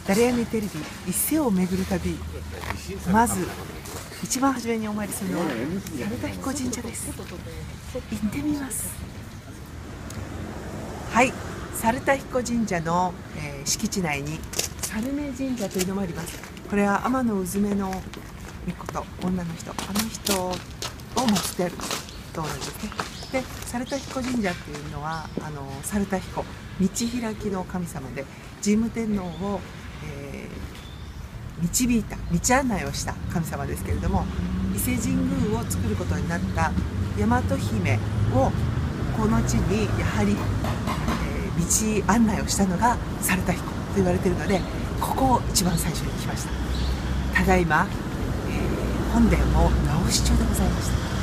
誰やねテレビ一世を巡る旅、まず一番初めにお参りするのは猿田彦神社です。行ってみます。はい、猿田彦神社の、敷地内に猿目神社というのもあります。これは天のうずめの御事、女の人、あの人を祀ってあるところなんですね。で、猿田彦神社っていうのは猿田彦、道開きの神様で、神武天皇を、導いた、道案内をした神様ですけれども、伊勢神宮を作ることになった大和姫をこの地にやはり、道案内をしたのが猿田彦と言われているので、ここを一番最初に来ました。ただいま、本殿を直し中でございました。